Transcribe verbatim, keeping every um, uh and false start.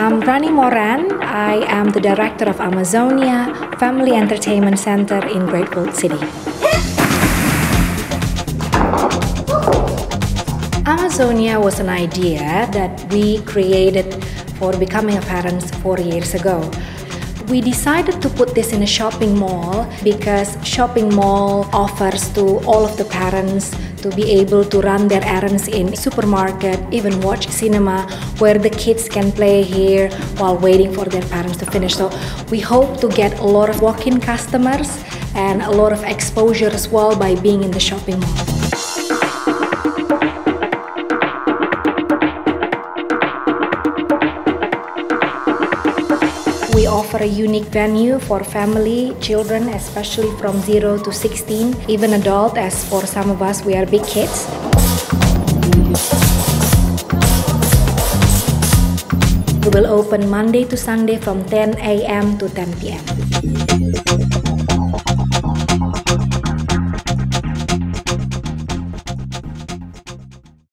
I'm Rani Moran. I am the director of Amazonia Family Entertainment Center in Great World City. Amazonia was an idea that we created for becoming a parent four years ago. We decided to put this in a shopping mall because shopping mall offers to all of the parents to be able to run their errands in supermarket, even watch cinema, where the kids can play here while waiting for their parents to finish. So we hope to get a lot of walk-in customers and a lot of exposure as well by being in the shopping mall. We offer a unique venue for family, children, especially from zero to sixteen, even adult, as for some of us, we are big kids. We will open Monday to Sunday from ten A M to ten P M